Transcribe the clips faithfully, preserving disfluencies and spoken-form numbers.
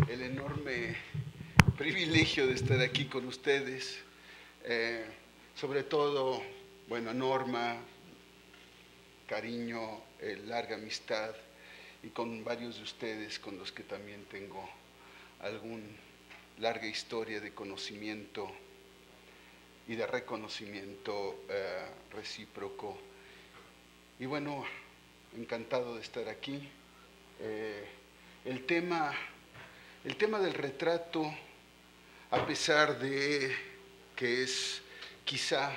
el enorme privilegio de estar aquí con ustedes, eh, sobre todo, bueno, Norma, cariño, eh, larga amistad, y con varios de ustedes con los que también tengo alguna larga historia de conocimiento y de reconocimiento eh, recíproco. Y bueno, encantado de estar aquí. Eh, el tema, el tema del retrato, a pesar de que es quizá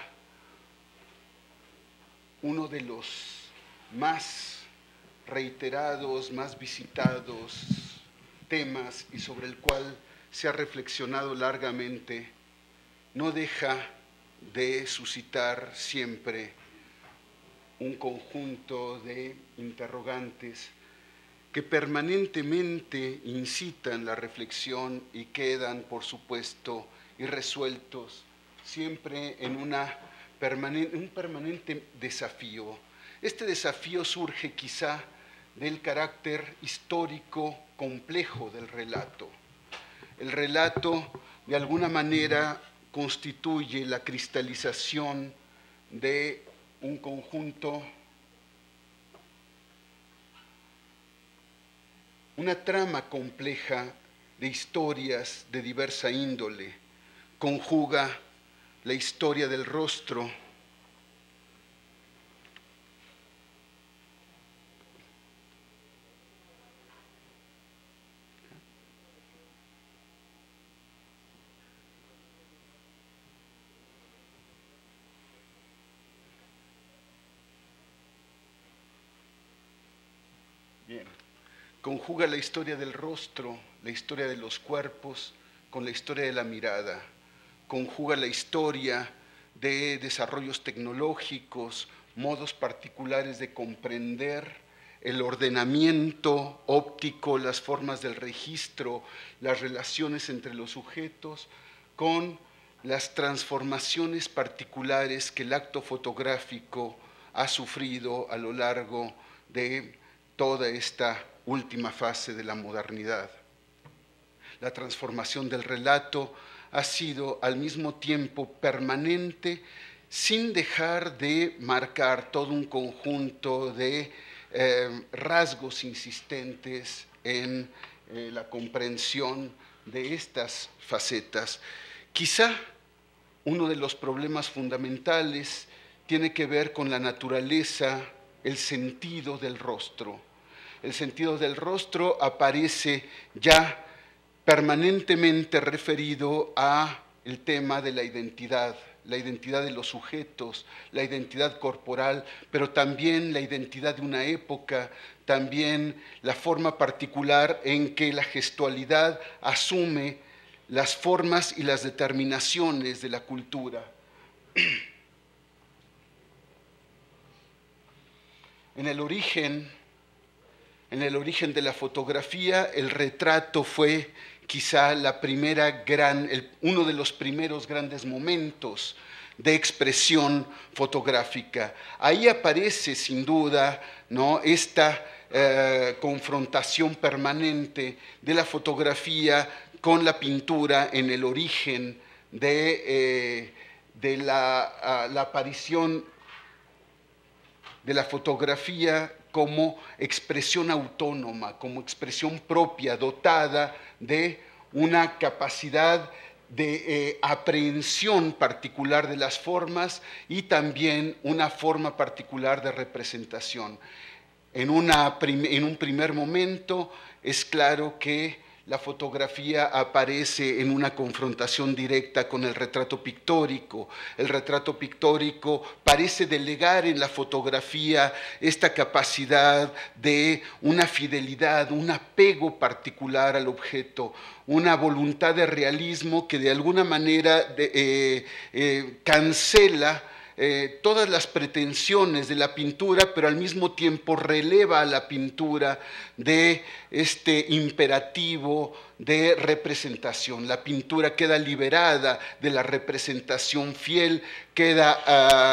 uno de los más reiterados, más visitados temas y sobre el cual se ha reflexionado largamente, no deja de suscitar siempre un conjunto de interrogantes que permanentemente incitan la reflexión y quedan, por supuesto, irresueltos, siempre en una permanente, un permanente desafío. Este desafío surge quizá del carácter histórico complejo del relato. El relato, de alguna manera, constituye la cristalización de un conjunto, una trama compleja de historias de diversa índole. Conjuga la historia del rostro, Bien. Conjuga la historia del rostro, la historia de los cuerpos, con la historia de la mirada. Conjuga la historia de desarrollos tecnológicos, modos particulares de comprender el ordenamiento óptico, las formas del registro, las relaciones entre los sujetos, con las transformaciones particulares que el acto fotográfico ha sufrido a lo largo de toda esta última fase de la modernidad. La transformación del relato ha sido al mismo tiempo permanente, sin dejar de marcar todo un conjunto de eh, rasgos insistentes en eh, la comprensión de estas facetas. Quizá uno de los problemas fundamentales tiene que ver con la naturaleza, el sentido del rostro. El sentido del rostro aparece ya permanentemente referido a el tema de la identidad, la identidad de los sujetos, la identidad corporal, pero también la identidad de una época, también la forma particular en que la gestualidad asume las formas y las determinaciones de la cultura. En el origen, en el origen de la fotografía, el retrato fue quizá la primera gran, el, uno de los primeros grandes momentos de expresión fotográfica. Ahí aparece sin duda, ¿no?, esta eh, confrontación permanente de la fotografía con la pintura en el origen de, eh, de la, uh, la aparición de la fotografía como expresión autónoma, como expresión propia, dotada de una capacidad de eh, aprehensión particular de las formas y también una forma particular de representación. En, una, en un primer momento es claro que la fotografía aparece en una confrontación directa con el retrato pictórico. El retrato pictórico parece delegar en la fotografía esta capacidad de una fidelidad, un apego particular al objeto, una voluntad de realismo que de alguna manera de, eh, eh, cancela Eh, todas las pretensiones de la pintura, pero al mismo tiempo releva a la pintura de este imperativo de representación. La pintura queda liberada de la representación fiel, queda uh,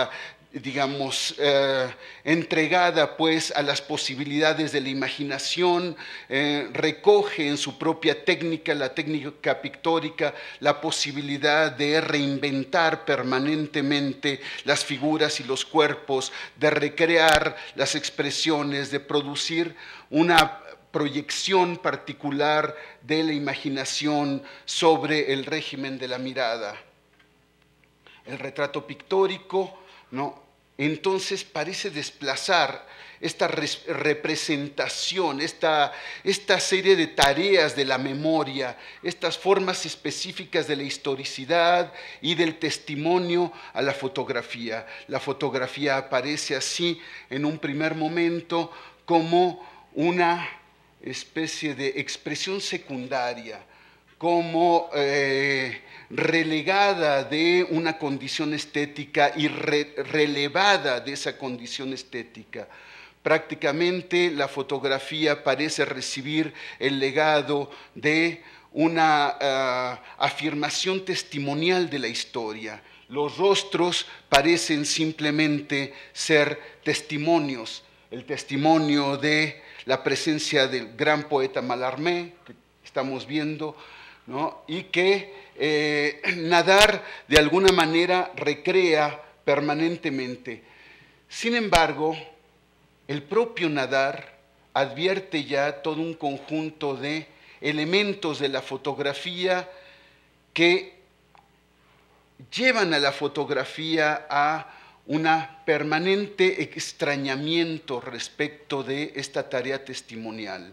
digamos, eh, entregada pues a las posibilidades de la imaginación, eh, recoge en su propia técnica, la técnica pictórica, la posibilidad de reinventar permanentemente las figuras y los cuerpos, de recrear las expresiones, de producir una proyección particular de la imaginación sobre el régimen de la mirada. El retrato pictórico, ¿no?, entonces parece desplazar esta representación, esta, esta serie de tareas de la memoria, estas formas específicas de la historicidad y del testimonio a la fotografía. La fotografía aparece así en un primer momento como una especie de expresión secundaria, como eh, relegada de una condición estética y re, relevada de esa condición estética. Prácticamente la fotografía parece recibir el legado de una uh, afirmación testimonial de la historia. Los rostros parecen simplemente ser testimonios, el testimonio de la presencia del gran poeta Mallarmé, que estamos viendo, ¿no?, y que eh, Nadar de alguna manera recrea permanentemente. Sin embargo, el propio Nadar advierte ya todo un conjunto de elementos de la fotografía que llevan a la fotografía a un permanente extrañamiento respecto de esta tarea testimonial.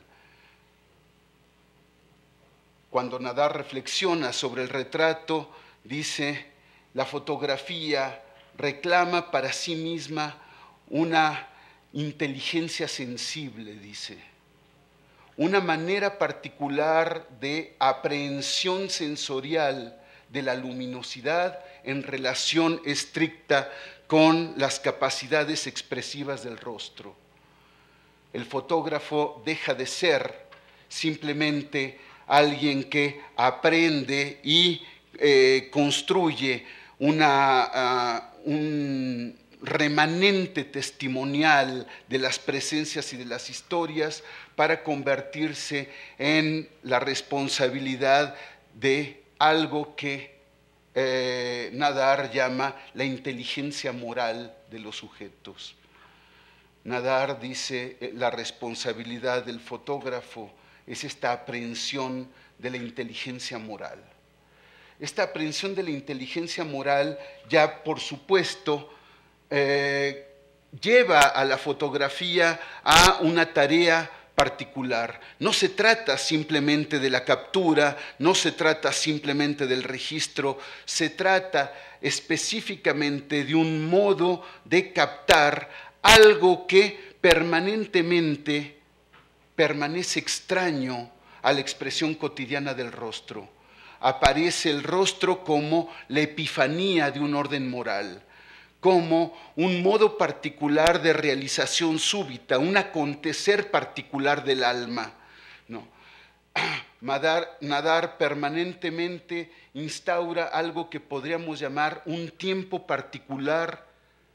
Cuando Nadar reflexiona sobre el retrato, dice, la fotografía reclama para sí misma una inteligencia sensible, dice, una manera particular de aprehensión sensorial de la luminosidad en relación estricta con las capacidades expresivas del rostro. El fotógrafo deja de ser simplemente alguien que aprende y eh, construye una, uh, un remanente testimonial de las presencias y de las historias para convertirse en la responsabilidad de algo que eh, Nadar llama la inteligencia moral de los sujetos. Nadar dice, la responsabilidad del fotógrafo es esta aprehensión de la inteligencia moral. Esta aprehensión de la inteligencia moral ya, por supuesto, eh, lleva a la fotografía a una tarea particular. No se trata simplemente de la captura, no se trata simplemente del registro, se trata específicamente de un modo de captar algo que permanentemente permanece extraño a la expresión cotidiana del rostro. Aparece el rostro como la epifanía de un orden moral, como un modo particular de realización súbita, un acontecer particular del alma, ¿no? Nadar, Nadar permanentemente instaura algo que podríamos llamar un tiempo particular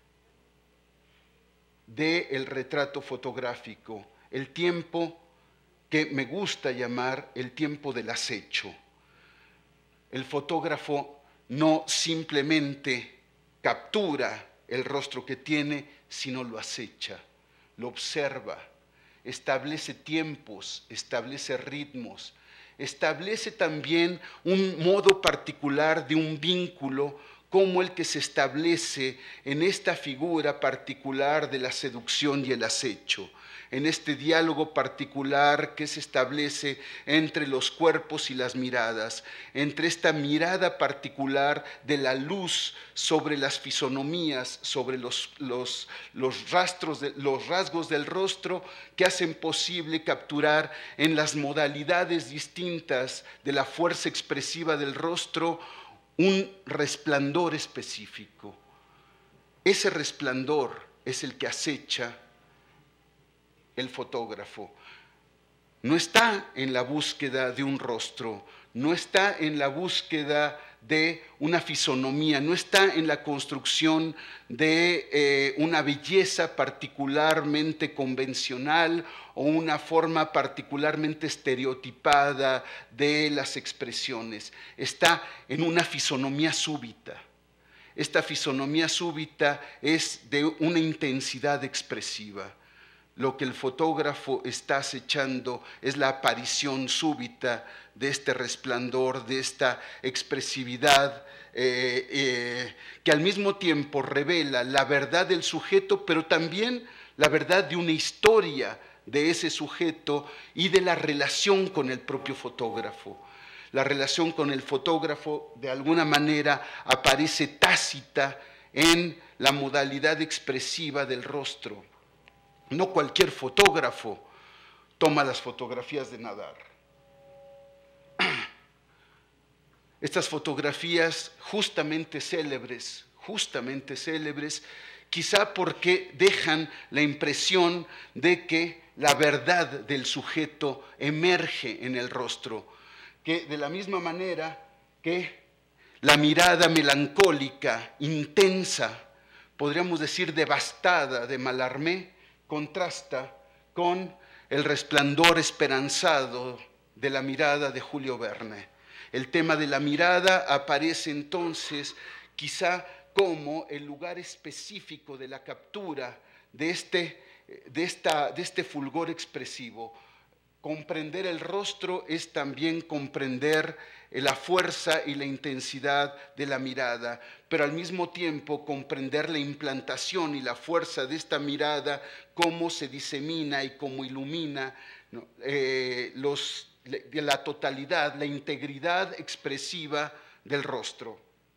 del retrato fotográfico, el tiempo que me gusta llamar el tiempo del acecho. El fotógrafo no simplemente captura el rostro que tiene, sino lo acecha, lo observa, establece tiempos, establece ritmos, establece también un modo particular de un vínculo como el que se establece en esta figura particular de la seducción y el acecho, en este diálogo particular que se establece entre los cuerpos y las miradas, entre esta mirada particular de la luz sobre las fisonomías, sobre los, los, los, rastros de, los rasgos del rostro que hacen posible capturar en las modalidades distintas de la fuerza expresiva del rostro un resplandor específico. Ese resplandor es el que acecha el fotógrafo. No está en la búsqueda de un rostro, no está en la búsqueda de una fisonomía, no está en la construcción de eh, una belleza particularmente convencional o una forma particularmente estereotipada de las expresiones, está en una fisonomía súbita. Esta fisonomía súbita es de una intensidad expresiva. Lo que el fotógrafo está acechando es la aparición súbita de este resplandor, de esta expresividad eh, eh, que al mismo tiempo revela la verdad del sujeto, pero también la verdad de una historia de ese sujeto y de la relación con el propio fotógrafo. La relación con el fotógrafo de alguna manera aparece tácita en la modalidad expresiva del rostro. No cualquier fotógrafo toma las fotografías de Nadar. Estas fotografías justamente célebres, justamente célebres, quizá porque dejan la impresión de que la verdad del sujeto emerge en el rostro, que de la misma manera que la mirada melancólica, intensa, podríamos decir devastada de Mallarmé, contrasta con el resplandor esperanzado de la mirada de Julio Verne. El tema de la mirada aparece entonces quizá como el lugar específico de la captura de este, de esta, de este fulgor expresivo. Comprender el rostro es también comprender la fuerza y la intensidad de la mirada, pero al mismo tiempo comprender la implantación y la fuerza de esta mirada, cómo se disemina y cómo ilumina, ¿no? eh, los, la totalidad, la integridad expresiva del rostro.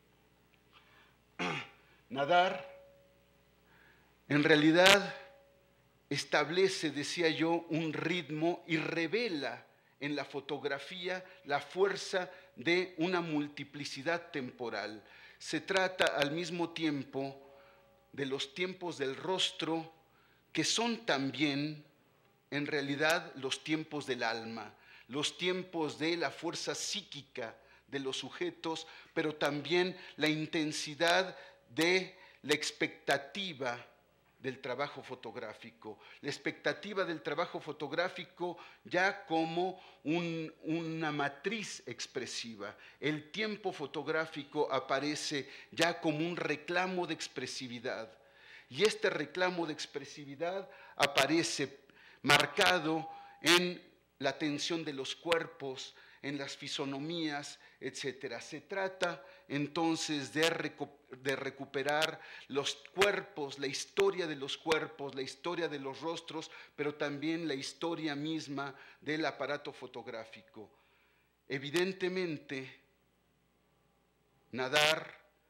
Nadar, en realidad, establece, decía yo, un ritmo y revela en la fotografía la fuerza de una multiplicidad temporal. Se trata al mismo tiempo de los tiempos del rostro, que son también, en realidad, los tiempos del alma, los tiempos de la fuerza psíquica de los sujetos, pero también la intensidad de la expectativa del trabajo fotográfico, la expectativa del trabajo fotográfico ya como un, una matriz expresiva. El tiempo fotográfico aparece ya como un reclamo de expresividad, y este reclamo de expresividad aparece marcado en la tensión de los cuerpos, en las fisonomías, etcétera. Se trata entonces de, recu de recuperar los cuerpos, la historia de los cuerpos, la historia de los rostros, pero también la historia misma del aparato fotográfico. Evidentemente, Nadar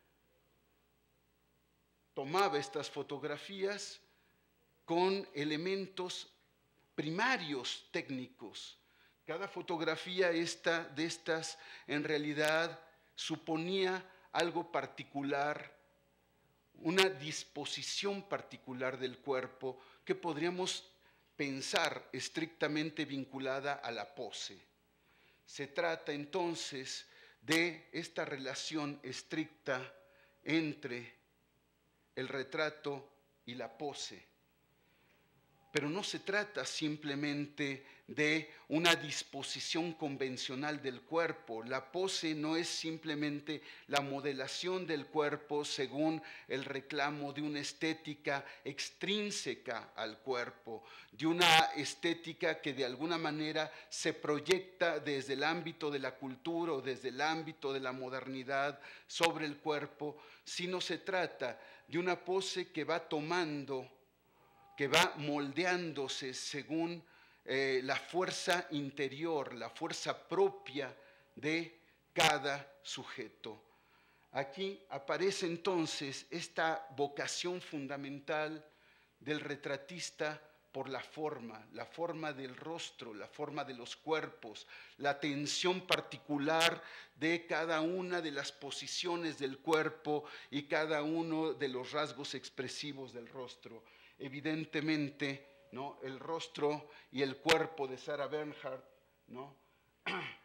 tomaba estas fotografías con elementos primarios técnicos. Cada fotografía esta, de estas en realidad suponía algo particular, una disposición particular del cuerpo que podríamos pensar estrictamente vinculada a la pose. Se trata entonces de esta relación estricta entre el retrato y la pose. Pero no se trata simplemente de una disposición convencional del cuerpo. La pose no es simplemente la modelación del cuerpo según el reclamo de una estética extrínseca al cuerpo, de una estética que de alguna manera se proyecta desde el ámbito de la cultura o desde el ámbito de la modernidad sobre el cuerpo, sino se trata de una pose que va tomando, que va moldeándose según eh, la fuerza interior, la fuerza propia de cada sujeto. Aquí aparece entonces esta vocación fundamental del retratista por la forma, la forma del rostro, la forma de los cuerpos, la tensión particular de cada una de las posiciones del cuerpo y cada uno de los rasgos expresivos del rostro. Evidentemente, ¿no?, el rostro y el cuerpo de Sarah Bernhardt, ¿no?,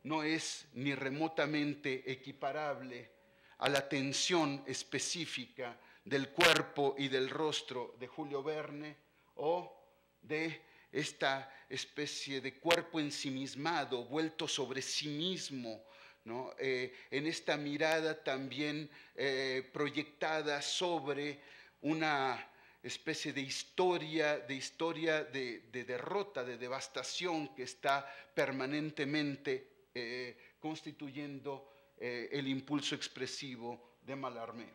no es ni remotamente equiparable a la tensión específica del cuerpo y del rostro de Julio Verne o de esta especie de cuerpo ensimismado, vuelto sobre sí mismo, ¿no? Eh, en esta mirada también eh, proyectada sobre una especie de historia, de historia de, de derrota, de devastación que está permanentemente eh, constituyendo eh, el impulso expresivo de Mallarmé.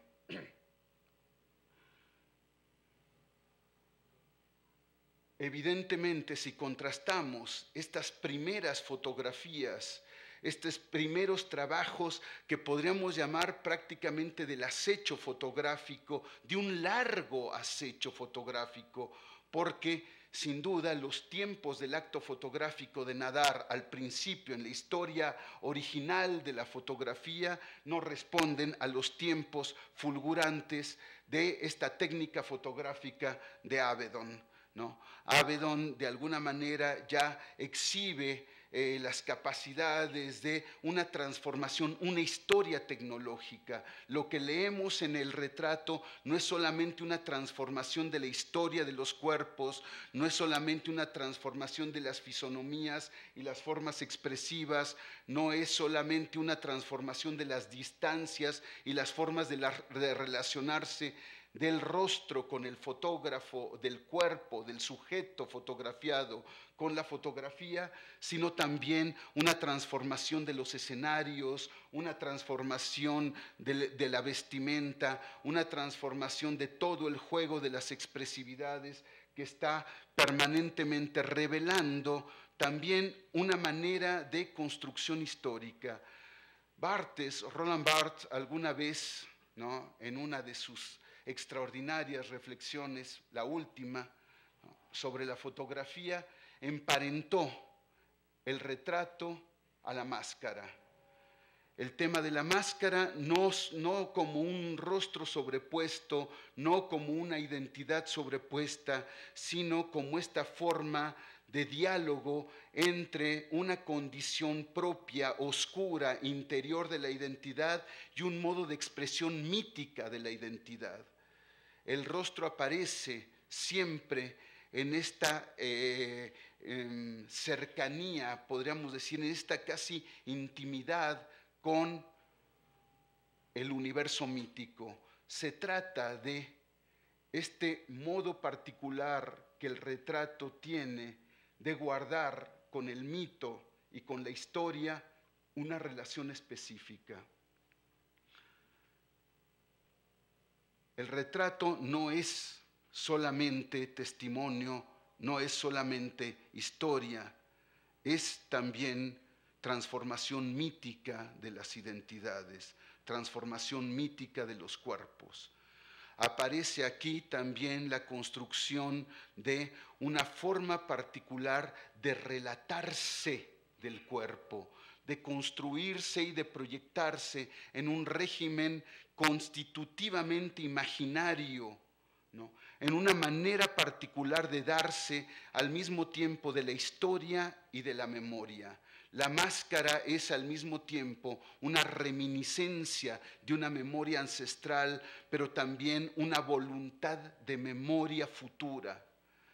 Evidentemente, si contrastamos estas primeras fotografías, estos primeros trabajos que podríamos llamar prácticamente del acecho fotográfico, de un largo acecho fotográfico, porque sin duda los tiempos del acto fotográfico de Nadar al principio en la historia original de la fotografía no responden a los tiempos fulgurantes de esta técnica fotográfica de Avedon, ¿no? Avedon de alguna manera ya exhibe eh, las capacidades de una transformación, una historia tecnológica. Lo que leemos en el retrato no es solamente una transformación de la historia de los cuerpos, no es solamente una transformación de las fisonomías y las formas expresivas, no es solamente una transformación de las distancias y las formas de, la, de relacionarse del rostro con el fotógrafo, del cuerpo, del sujeto fotografiado con la fotografía, sino también una transformación de los escenarios, una transformación de, de la vestimenta, una transformación de todo el juego de las expresividades que está permanentemente revelando también una manera de construcción histórica. Barthes, Roland Barthes, alguna vez, ¿no?, en una de sus extraordinarias reflexiones, la última, ¿no?, sobre la fotografía, emparentó el retrato a la máscara. El tema de la máscara no, no como un rostro sobrepuesto, no como una identidad sobrepuesta, sino como esta forma de diálogo entre una condición propia, oscura, interior de la identidad y un modo de expresión mítica de la identidad. El rostro aparece siempre en esta eh, eh, cercanía, podríamos decir, en esta casi intimidad con el universo mítico. Se trata de este modo particular que el retrato tiene de guardar con el mito y con la historia una relación específica. El retrato no es solamente testimonio, no es solamente historia, es también transformación mítica de las identidades, transformación mítica de los cuerpos. Aparece aquí también la construcción de una forma particular de relatarse del cuerpo, de construirse y de proyectarse en un régimen constitutivamente imaginario, ¿no?, en una manera particular de darse al mismo tiempo de la historia y de la memoria. La máscara es al mismo tiempo una reminiscencia de una memoria ancestral, pero también una voluntad de memoria futura.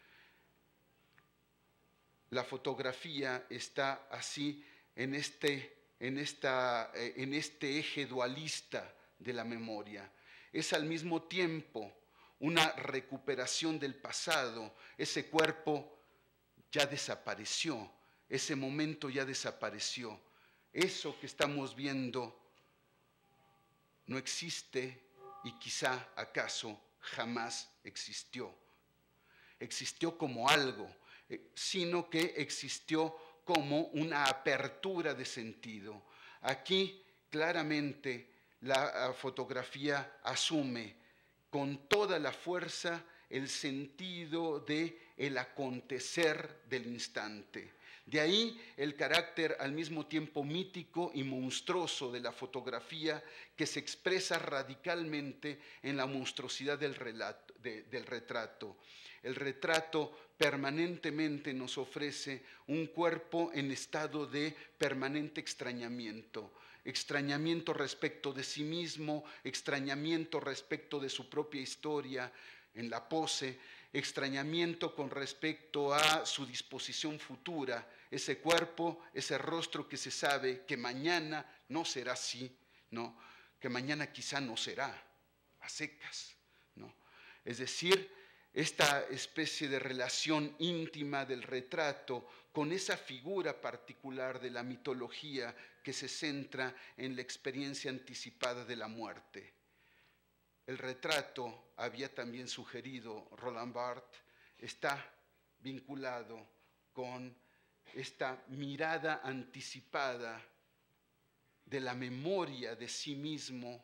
La fotografía está así en este, en esta, en este eje dualista de la memoria. Es al mismo tiempo una recuperación del pasado. Ese cuerpo ya desapareció, ese momento ya desapareció. Eso que estamos viendo no existe y quizá acaso jamás existió. Existió como algo, sino que existió como una apertura de sentido. Aquí claramente la fotografía asume con toda la fuerza el sentido del acontecer del instante, De ahí el carácter al mismo tiempo mítico y monstruoso de la fotografía, que se expresa radicalmente en la monstruosidad del, relato, de, del retrato. El retrato permanentemente nos ofrece un cuerpo en estado de permanente extrañamiento. Extrañamiento respecto de sí mismo, extrañamiento respecto de su propia historia en la pose, extrañamiento con respecto a su disposición futura, ese cuerpo, ese rostro que se sabe que mañana no será así, ¿no? Que mañana quizá no será, a secas, ¿no? Es decir, esta especie de relación íntima del retrato con esa figura particular de la mitología que se centra en la experiencia anticipada de la muerte. El retrato, había también sugerido Roland Barthes, está vinculado con esta mirada anticipada de la memoria de sí mismo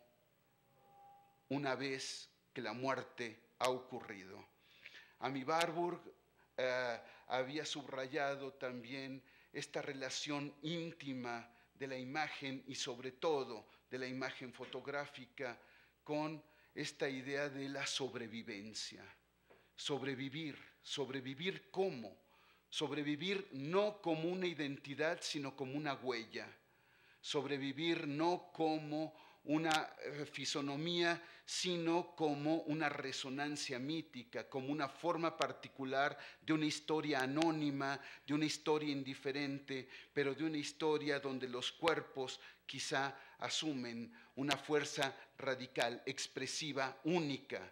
una vez que la muerte ha ocurrido. Amy Warburg eh, había subrayado también esta relación íntima de la imagen y sobre todo de la imagen fotográfica con esta idea de la sobrevivencia. Sobrevivir, sobrevivir ¿cómo? Sobrevivir no como una identidad, sino como una huella. Sobrevivir no como una fisonomía, sino como una resonancia mítica, como una forma particular de una historia anónima, de una historia indiferente, pero de una historia donde los cuerpos quizá asumen una fuerza radical, expresiva, única.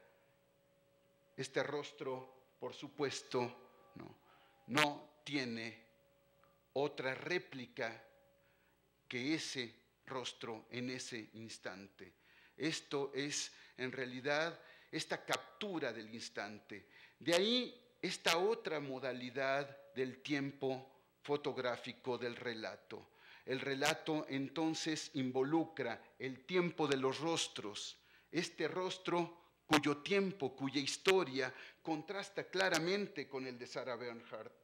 Este rostro, por supuesto, no, no tiene otra réplica que ese rostro en ese instante. Esto es en realidad esta captura del instante. De ahí esta otra modalidad del tiempo fotográfico del relato. El relato entonces involucra el tiempo de los rostros, este rostro cuyo tiempo, cuya historia contrasta claramente con el de Sarah Bernhardt.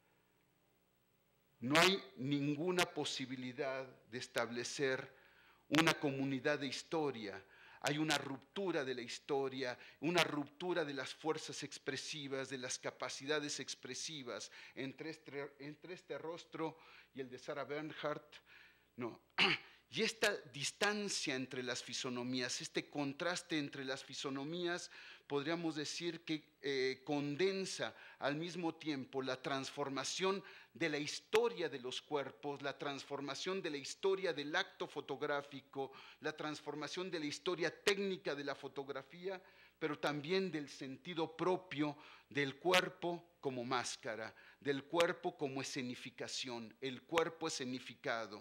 No hay ninguna posibilidad de establecer una comunidad de historia. Hay una ruptura de la historia, una ruptura de las fuerzas expresivas, de las capacidades expresivas entre este, entre este rostro y el de Sarah Bernhardt. No. Y esta distancia entre las fisonomías, este contraste entre las fisonomías, podríamos decir que eh, condensa al mismo tiempo la transformación de la historia de los cuerpos, la transformación de la historia del acto fotográfico, la transformación de la historia técnica de la fotografía, pero también del sentido propio del cuerpo como máscara, del cuerpo como escenificación, el cuerpo escenificado.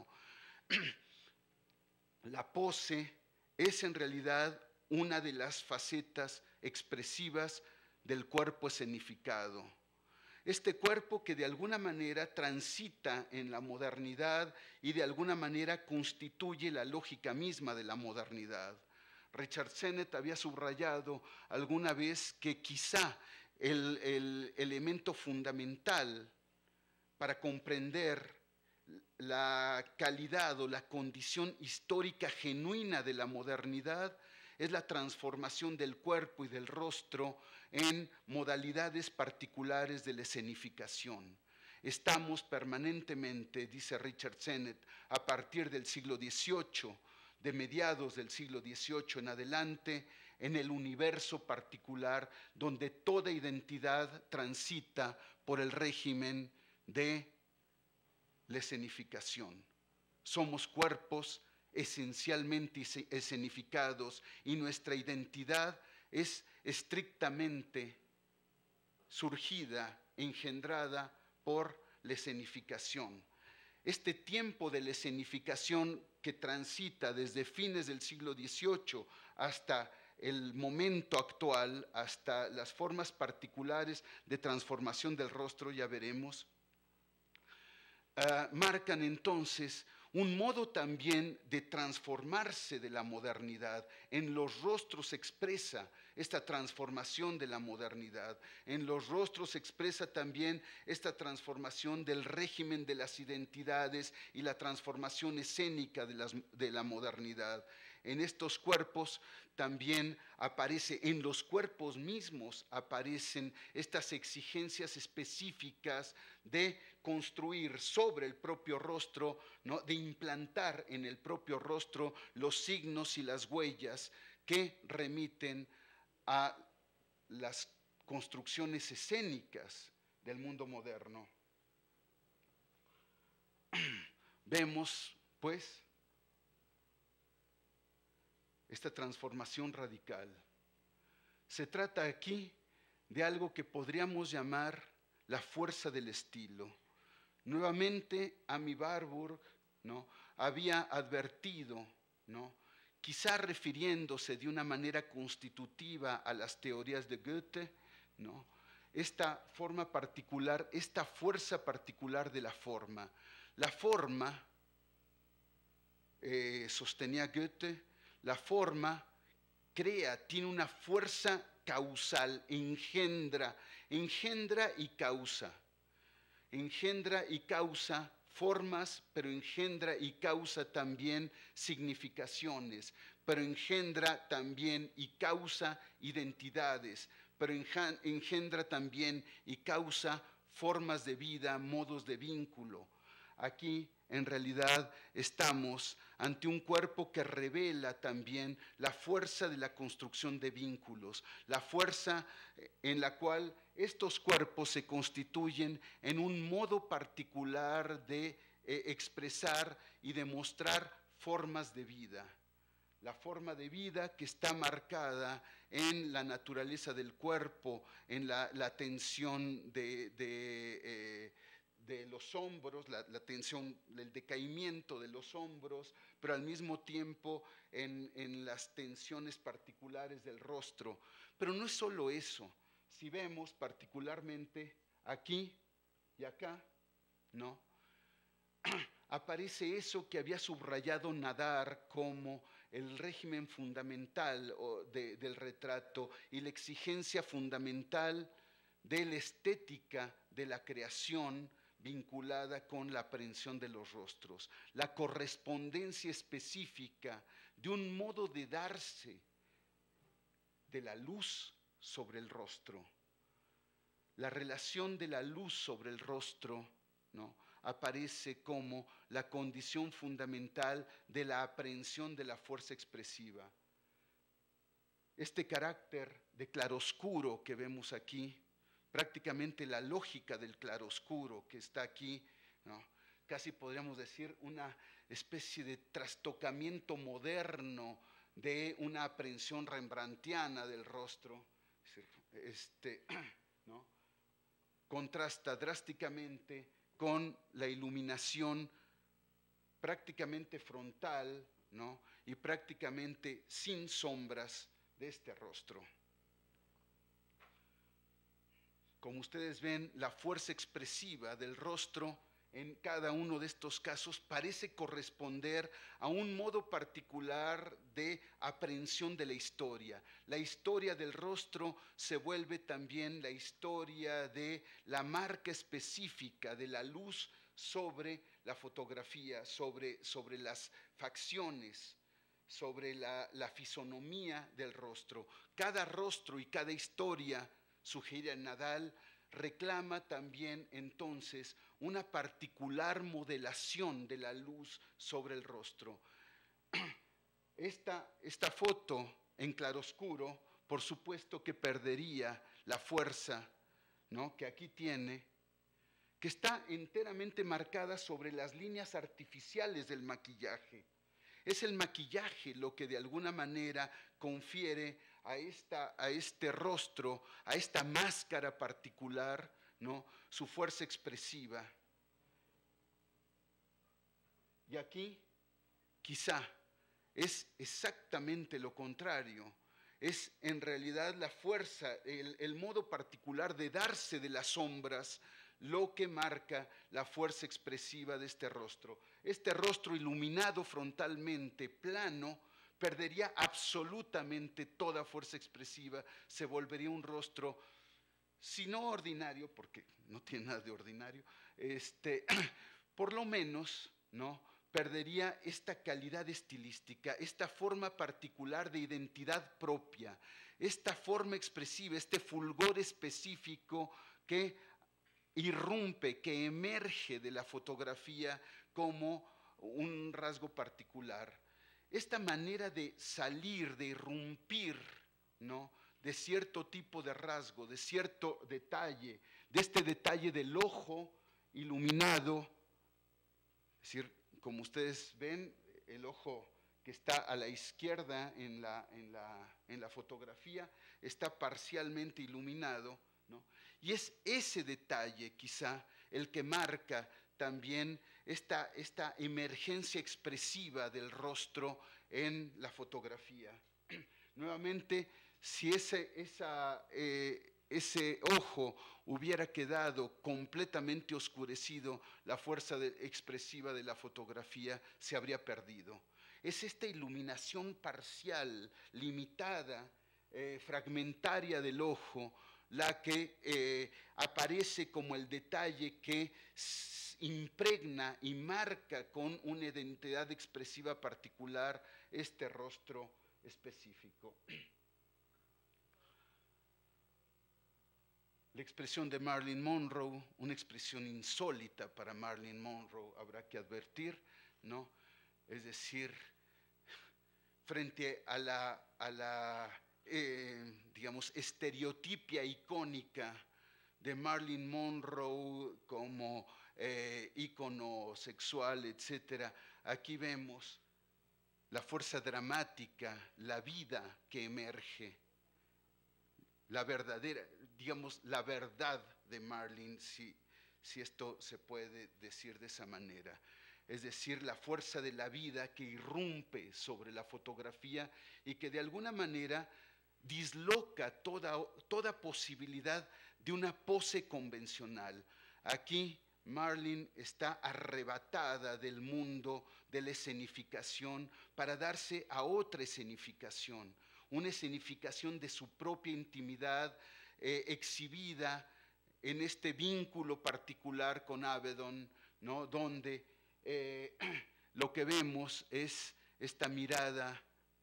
La pose es en realidad una de las facetas expresivas del cuerpo escenificado. Este cuerpo que de alguna manera transita en la modernidad y de alguna manera constituye la lógica misma de la modernidad. Richard Sennett había subrayado alguna vez que quizá el, el elemento fundamental para comprender la calidad o la condición histórica genuina de la modernidad es la transformación del cuerpo y del rostro en modalidades particulares de la escenificación. Estamos permanentemente, dice Richard Sennett, a partir del siglo dieciocho, de mediados del siglo dieciocho en adelante, en el universo particular donde toda identidad transita por el régimen de la escenificación. Somos cuerpos esencialmente escenificados y nuestra identidad es estrictamente surgida, engendrada por la escenificación. Este tiempo de la escenificación que transita desde fines del siglo dieciocho hasta el momento actual, hasta las formas particulares de transformación del rostro, ya veremos, Uh, marcan entonces un modo también de transformarse de la modernidad. En los rostros se expresa esta transformación de la modernidad. En los rostros se expresa también esta transformación del régimen de las identidades y la transformación escénica de, las, de la modernidad. En estos cuerpos también aparece, en los cuerpos mismos aparecen estas exigencias específicas de construir sobre el propio rostro, ¿no? De implantar en el propio rostro los signos y las huellas que remiten a las construcciones escénicas del mundo moderno. Vemos, pues, esta transformación radical. Se trata aquí de algo que podríamos llamar la fuerza del estilo. Nuevamente, Ami Warburg, ¿no?, había advertido, ¿no?, quizá refiriéndose de una manera constitutiva a las teorías de Goethe, ¿no?, esta forma particular, esta fuerza particular de la forma. La forma, eh, sostenía Goethe, la forma crea, tiene una fuerza causal, engendra, engendra y causa. Engendra y causa formas, pero engendra y causa también significaciones, pero engendra también y causa identidades, pero engendra también y causa formas de vida, modos de vínculo. Aquí, en realidad, estamos ante un cuerpo que revela también la fuerza de la construcción de vínculos, la fuerza en la cual estos cuerpos se constituyen en un modo particular de eh, expresar y demostrar formas de vida. La forma de vida que está marcada en la naturaleza del cuerpo, en la, la tensión de... de eh, de los hombros, la, la tensión, el decaimiento de los hombros, pero al mismo tiempo en, en las tensiones particulares del rostro. Pero no es solo eso. Si vemos particularmente aquí y acá, ¿no?, aparece eso que había subrayado Nadar como el régimen fundamental de, del retrato y la exigencia fundamental de la estética de la creación vinculada con la aprehensión de los rostros, la correspondencia específica de un modo de darse de la luz sobre el rostro. La relación de la luz sobre el rostro, ¿no?, aparece como la condición fundamental de la aprehensión de la fuerza expresiva. Este carácter de claroscuro que vemos aquí, prácticamente la lógica del claroscuro que está aquí, ¿no?, casi podríamos decir una especie de trastocamiento moderno de una aprehensión rembrandtiana del rostro, este, ¿no?, contrasta drásticamente con la iluminación prácticamente frontal, ¿no?, y prácticamente sin sombras de este rostro. Como ustedes ven, la fuerza expresiva del rostro en cada uno de estos casos parece corresponder a un modo particular de aprehensión de la historia. La historia del rostro se vuelve también la historia de la marca específica de la luz sobre la fotografía, sobre, sobre las facciones, sobre la, la fisonomía del rostro. Cada rostro y cada historia, sugiere Nadal, reclama también entonces una particular modelación de la luz sobre el rostro. Esta, esta foto en claroscuro, por supuesto que perdería la fuerza, ¿no?, que aquí tiene, que está enteramente marcada sobre las líneas artificiales del maquillaje. Es el maquillaje lo que de alguna manera confiere a, esta, a este rostro, a esta máscara particular, ¿no?, su fuerza expresiva. Y aquí, quizá, es exactamente lo contrario. Es en realidad la fuerza, el, el modo particular de darse de las sombras, lo que marca la fuerza expresiva de este rostro. Este rostro iluminado frontalmente, plano, perdería absolutamente toda fuerza expresiva, se volvería un rostro, si no ordinario, porque no tiene nada de ordinario, este, por lo menos, ¿no?, perdería esta calidad estilística, esta forma particular de identidad propia, esta forma expresiva, este fulgor específico que irrumpe, que emerge de la fotografía como un rasgo particular. Esta manera de salir, de irrumpir, ¿no?, de cierto tipo de rasgo, de cierto detalle, de este detalle del ojo iluminado, es decir, como ustedes ven, el ojo que está a la izquierda en la, en la, en la fotografía está parcialmente iluminado, ¿no? Y es ese detalle quizá el que marca también esta, esta emergencia expresiva del rostro en la fotografía. Nuevamente, si ese, esa, eh, ese ojo hubiera quedado completamente oscurecido, la fuerza de, expresiva de la fotografía se habría perdido. Es esta iluminación parcial, limitada, eh, fragmentaria del ojo, la que eh, aparece como el detalle que impregna y marca con una identidad expresiva particular este rostro específico. La expresión de Marilyn Monroe, una expresión insólita para Marilyn Monroe, habrá que advertir, ¿no? Es decir, frente a la, a la eh, digamos, estereotipia icónica de Marilyn Monroe como eh, ícono sexual, etcétera, aquí vemos la fuerza dramática, la vida que emerge, la verdadera, digamos, la verdad de Marilyn, si, si esto se puede decir de esa manera. Es decir, la fuerza de la vida que irrumpe sobre la fotografía y que de alguna manera disloca toda, toda posibilidad de una pose convencional. Aquí Marilyn está arrebatada del mundo de la escenificación para darse a otra escenificación, una escenificación de su propia intimidad eh, exhibida en este vínculo particular con Avedon, ¿no?, donde eh, lo que vemos es esta mirada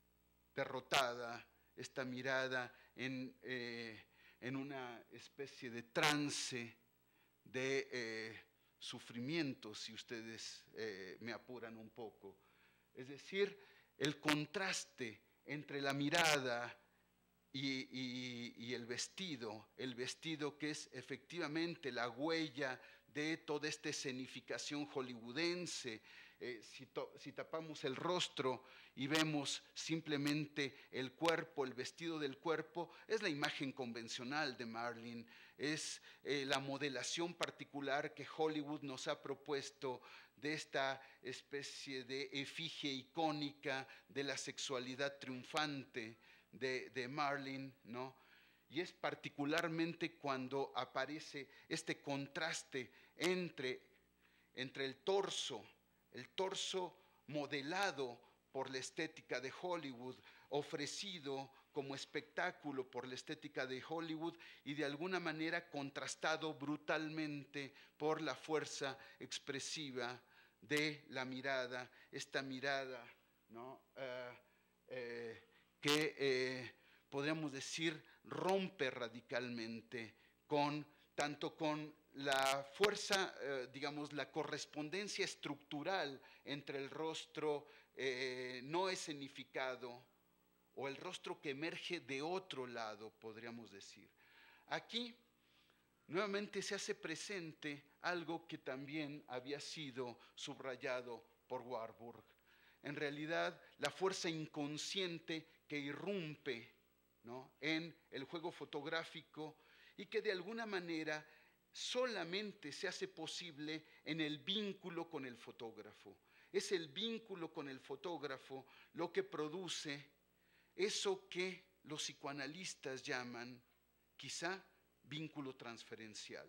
derrotada, esta mirada en, eh, en una especie de trance de eh, sufrimiento, si ustedes eh, me apuran un poco. Es decir, el contraste entre la mirada y, y, y el vestido, el vestido que es efectivamente la huella de toda esta escenificación hollywoodense. Eh, si, to, si tapamos el rostro y vemos simplemente el cuerpo, el vestido del cuerpo, es la imagen convencional de Marilyn, es eh, la modelación particular que Hollywood nos ha propuesto de esta especie de efigie icónica de la sexualidad triunfante de, de Marilyn, ¿no? Y es particularmente cuando aparece este contraste entre, entre el torso, el torso modelado por la estética de Hollywood, ofrecido como espectáculo por la estética de Hollywood y de alguna manera contrastado brutalmente por la fuerza expresiva de la mirada, esta mirada, ¿no? Uh, eh, que eh, podríamos decir rompe radicalmente con, tanto con la fuerza, eh, digamos, la correspondencia estructural entre el rostro eh, no escenificado o el rostro que emerge de otro lado, podríamos decir. Aquí nuevamente se hace presente algo que también había sido subrayado por Warburg. En realidad, la fuerza inconsciente que irrumpe, ¿no?, en el juego fotográfico y que de alguna manera solamente se hace posible en el vínculo con el fotógrafo. Es el vínculo con el fotógrafo lo que produce eso que los psicoanalistas llaman quizá vínculo transferencial.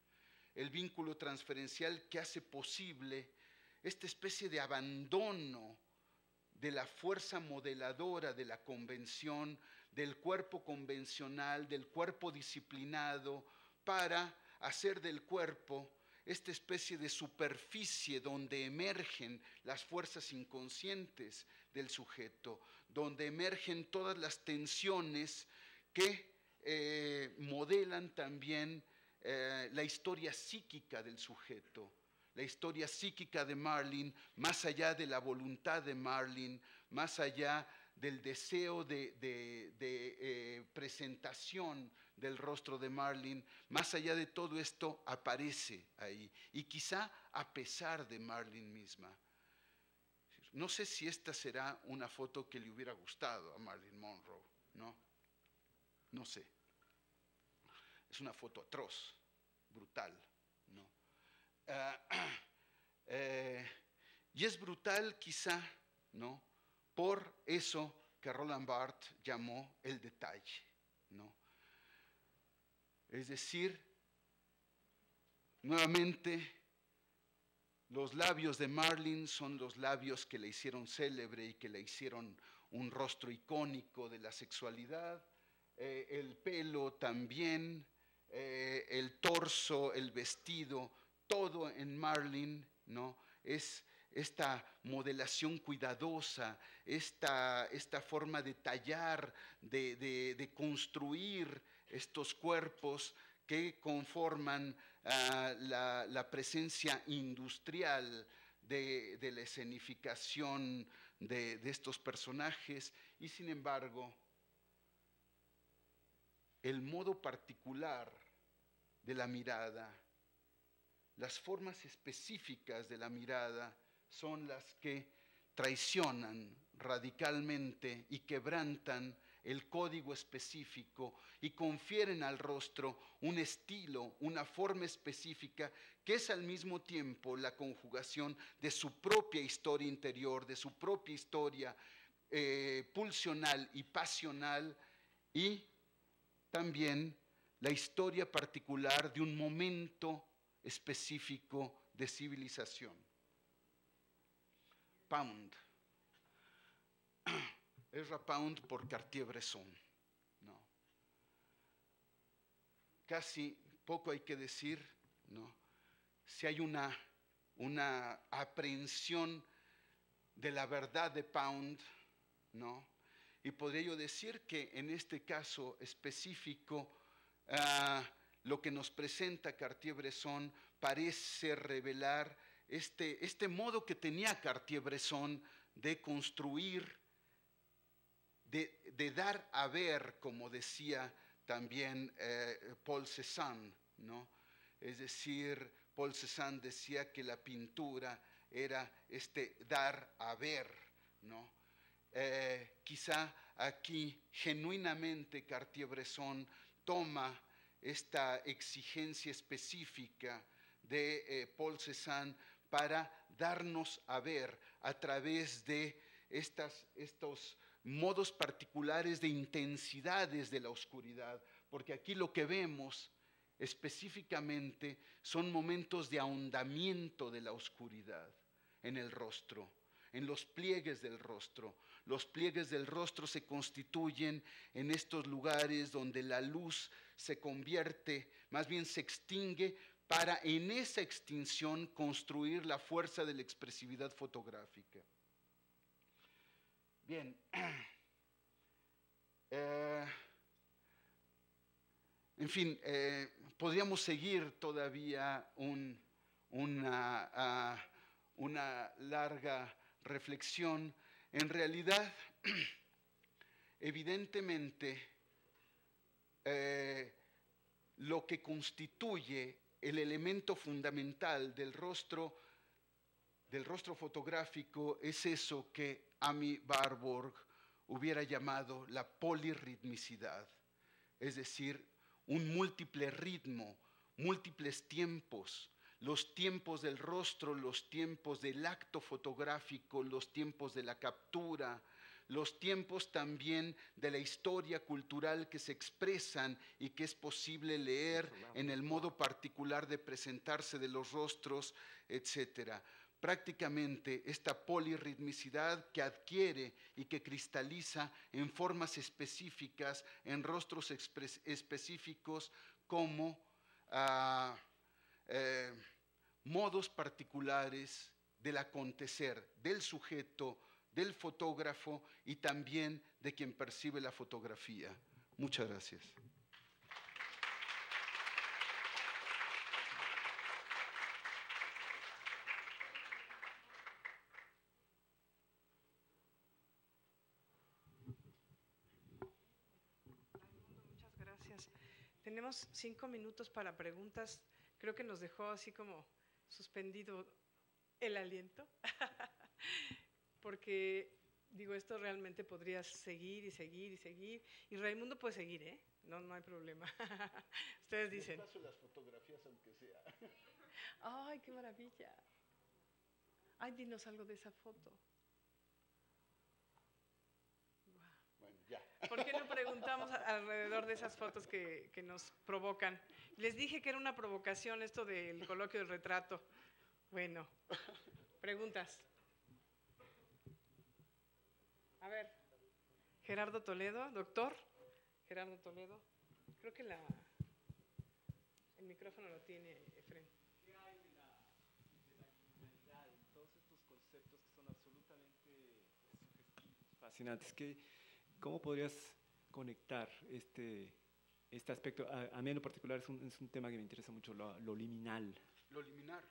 El vínculo transferencial que hace posible esta especie de abandono de la fuerza modeladora de la convención, del cuerpo convencional, del cuerpo disciplinado, para hacer del cuerpo esta especie de superficie donde emergen las fuerzas inconscientes del sujeto, donde emergen todas las tensiones que eh, modelan también eh, la historia psíquica del sujeto, la historia psíquica de Marlin, más allá de la voluntad de Marlin, más allá del deseo de, de, de eh, presentación del rostro de Marlin, más allá de todo esto aparece ahí, y quizá a pesar de Marlin misma. No sé si esta será una foto que le hubiera gustado a Marilyn Monroe, ¿no? No sé. Es una foto atroz, brutal, ¿no? Uh, eh, y es brutal quizá, ¿no?, por eso que Roland Barthes llamó el detalle, ¿no? Es decir, nuevamente, los labios de Marlin son los labios que le hicieron célebre y que le hicieron un rostro icónico de la sexualidad, eh, el pelo también, eh, el torso, el vestido, todo en Marlin, ¿no?, es esta modelación cuidadosa, esta, esta forma de tallar, de, de, de construir estos cuerpos que conforman uh, la, la presencia industrial de, de la escenificación de, de estos personajes, y sin embargo, el modo particular de la mirada, las formas específicas de la mirada son las que traicionan radicalmente y quebrantan el código específico y confieren al rostro un estilo, una forma específica que es al mismo tiempo la conjugación de su propia historia interior, de su propia historia eh, pulsional y pasional, y también la historia particular de un momento específico de civilización. Pound. Ezra Pound por Cartier-Bresson, ¿no? Casi poco hay que decir, ¿no?, si hay una, una aprehensión de la verdad de Pound, ¿no? Y podría yo decir que en este caso específico, uh, lo que nos presenta Cartier-Bresson parece revelar este, este modo que tenía Cartier-Bresson de construir, de, de dar a ver, como decía también eh, Paul Cézanne, ¿no? Es decir, Paul Cézanne decía que la pintura era este dar a ver, ¿no? Eh, quizá aquí genuinamente Cartier-Bresson toma esta exigencia específica de eh, Paul Cézanne para darnos a ver a través de estas, estos modos particulares de intensidades de la oscuridad, porque aquí lo que vemos específicamente son momentos de ahondamiento de la oscuridad en el rostro, en los pliegues del rostro. Los pliegues del rostro se constituyen en estos lugares donde la luz se convierte, más bien se extingue, para en esa extinción construir la fuerza de la expresividad fotográfica. Bien, eh, en fin, eh, podríamos seguir todavía un, una, uh, una larga reflexión. En realidad, evidentemente, eh, lo que constituye el elemento fundamental del rostro, del rostro fotográfico es eso que Amy Warburg hubiera llamado la polirritmicidad, es decir, un múltiple ritmo, múltiples tiempos, los tiempos del rostro, los tiempos del acto fotográfico, los tiempos de la captura, los tiempos también de la historia cultural que se expresan y que es posible leer en el modo particular de presentarse de los rostros, etcétera. prácticamente esta polirritmicidad que adquiere y que cristaliza en formas específicas, en rostros específicos como uh, eh, modos particulares del acontecer, del sujeto, del fotógrafo y también de quien percibe la fotografía. Muchas gracias. Muchas gracias. Tenemos cinco minutos para preguntas. Creo que nos dejó así como suspendido el aliento, porque, digo, esto realmente podría seguir y seguir y seguir, y Raimundo puede seguir, ¿eh? No, no hay problema. Ustedes dicen. Les paso las fotografías, aunque sea. ¡Ay, qué maravilla! Ay, dinos algo de esa foto. Bueno, ya. ¿Por qué no preguntamos alrededor de esas fotos que, que nos provocan? Les dije que era una provocación esto del coloquio del retrato. Bueno, preguntas. A ver, Gerardo Toledo, doctor. Gerardo Toledo. Creo que la, el micrófono lo tiene Efren. ¿Qué hay de la, de la criminalidad en todos estos conceptos que son absolutamente sugestivos, fascinantes? ¿Qué, ¿Cómo podrías conectar este, este aspecto? A, a mí en lo particular es un, es un tema que me interesa mucho, lo, lo liminal. Lo liminar.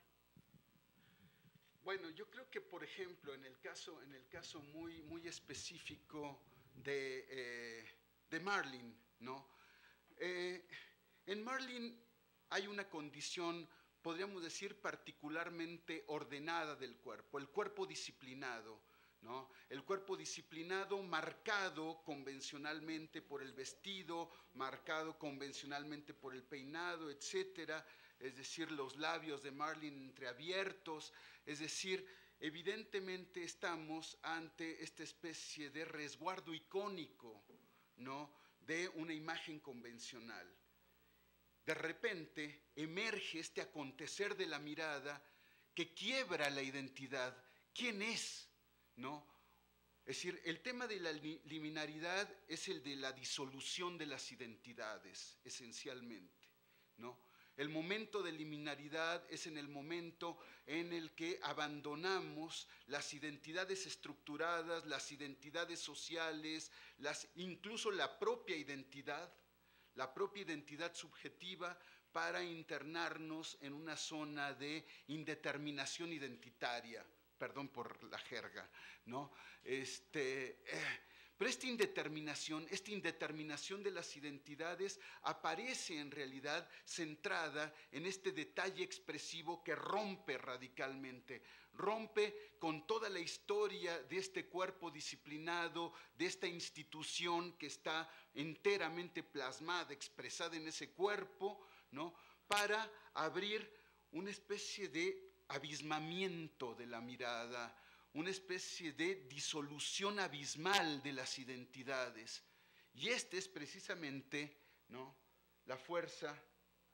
Bueno, yo creo que, por ejemplo, en el caso, en el caso muy, muy específico de, eh, de Marlin, ¿no? Eh, en Marlin hay una condición, podríamos decir, particularmente ordenada del cuerpo, el cuerpo disciplinado, ¿no? El cuerpo disciplinado marcado convencionalmente por el vestido, marcado convencionalmente por el peinado, etcétera, es decir, los labios de Marlin entreabiertos, es decir, evidentemente estamos ante esta especie de resguardo icónico, ¿no?, de una imagen convencional. De repente emerge este acontecer de la mirada que quiebra la identidad. ¿Quién es? ¿No? Es decir, el tema de la liminaridad es el de la disolución de las identidades, esencialmente, ¿no? El momento de liminaridad es en el momento en el que abandonamos las identidades estructuradas, las identidades sociales, las, incluso la propia identidad, la propia identidad subjetiva, para internarnos en una zona de indeterminación identitaria. Perdón por la jerga, ¿no? Este, eh, pero esta indeterminación, esta indeterminación de las identidades aparece en realidad centrada en este detalle expresivo que rompe radicalmente, rompe con toda la historia de este cuerpo disciplinado, de esta institución que está enteramente plasmada, expresada en ese cuerpo, ¿no?, para abrir una especie de abismamiento de la mirada, una especie de disolución abismal de las identidades. Y esta es precisamente, ¿no?, la fuerza,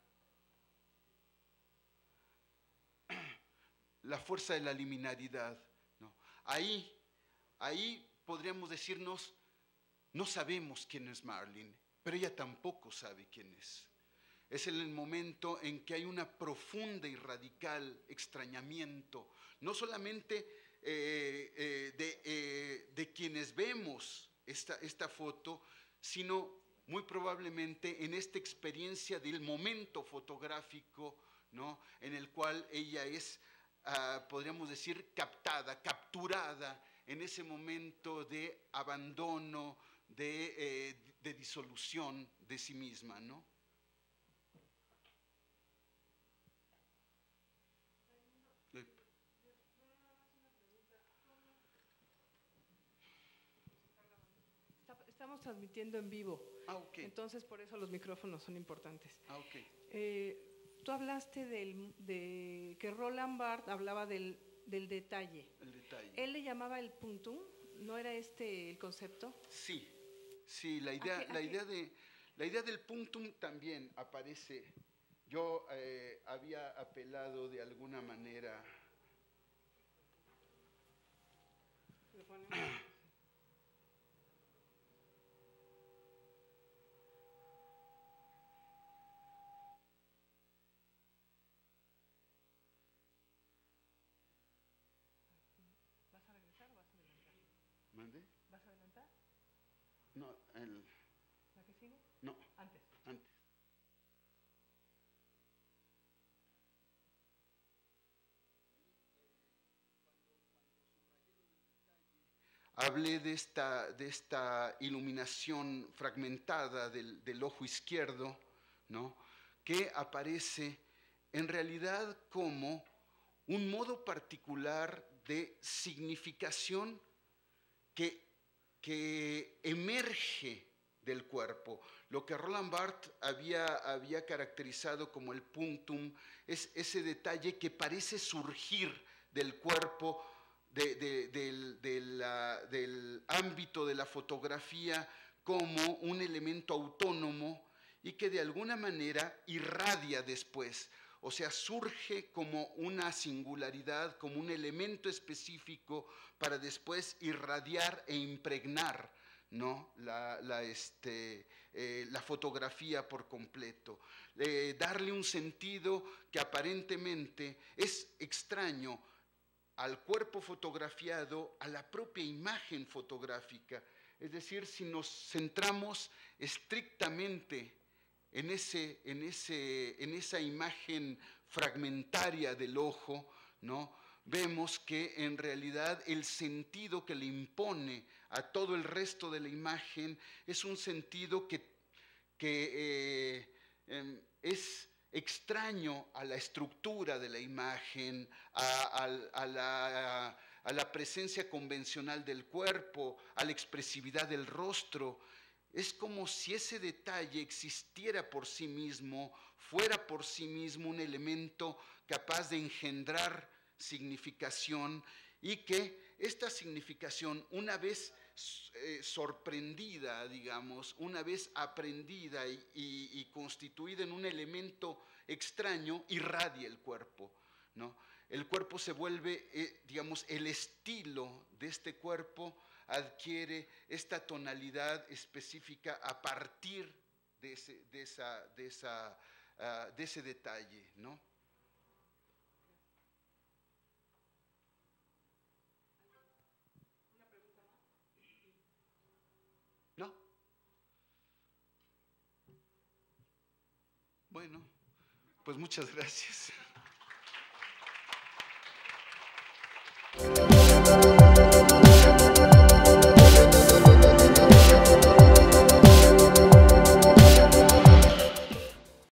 la fuerza de la liminaridad, ¿no? Ahí, ahí podríamos decirnos, no sabemos quién es Marlin, pero ella tampoco sabe quién es. Es en el momento en que hay una profunda y radical extrañamiento, no solamente eh, eh, de, eh, de quienes vemos esta, esta foto, sino muy probablemente en esta experiencia del momento fotográfico, ¿no?, en el cual ella es, uh, podríamos decir, captada, capturada en ese momento de abandono, de, eh, de disolución de sí misma, ¿no? Estamos transmitiendo en vivo, ah, okay. Entonces por eso los micrófonos son importantes. Ah, okay. eh, tú hablaste del, de que Roland Barthes hablaba del, del detalle. El detalle. Él le llamaba el puntum, ¿no era este el concepto? Sí, sí, la idea, qué, la idea, de, la idea del puntum también aparece. Yo eh, había apelado de alguna manera ponen. ¿Vas a regresar o vas a adelantar? ¿Mande? ¿Vas a adelantar? No, el, ¿La que sigue? no, Antes. antes. Hablé de esta, de esta iluminación fragmentada del, del ojo izquierdo, ¿no? Que aparece en realidad como un modo particular de significación que, que emerge del cuerpo. Lo que Roland Barthes había, había caracterizado como el punctum es ese detalle que parece surgir del cuerpo, de, de, del, de la, del ámbito de la fotografía como un elemento autónomo y que de alguna manera irradia después. O sea, surge como una singularidad, como un elemento específico para después irradiar e impregnar, ¿no? la, la, este, eh, la fotografía por completo. Eh, darle un sentido que aparentemente es extraño al cuerpo fotografiado, a la propia imagen fotográfica. Es decir, si nos centramos estrictamente en, ese, en, ese, en esa imagen fragmentaria del ojo, ¿no? Vemos que en realidad el sentido que le impone a todo el resto de la imagen es un sentido que, que eh, eh, es extraño a la estructura de la imagen, a, a, a, la, a la presencia convencional del cuerpo, a la expresividad del rostro. Es como si ese detalle existiera por sí mismo, fuera por sí mismo un elemento capaz de engendrar significación y que esta significación, una vez eh, sorprendida, digamos, una vez aprendida y, y, y constituida en un elemento extraño, irradia el cuerpo, ¿no? El cuerpo se vuelve, eh, digamos, el estilo de este cuerpo adquiere esta tonalidad específica a partir de ese, de esa, de esa, uh, de ese detalle, ¿no? ¿No? Bueno, pues muchas gracias.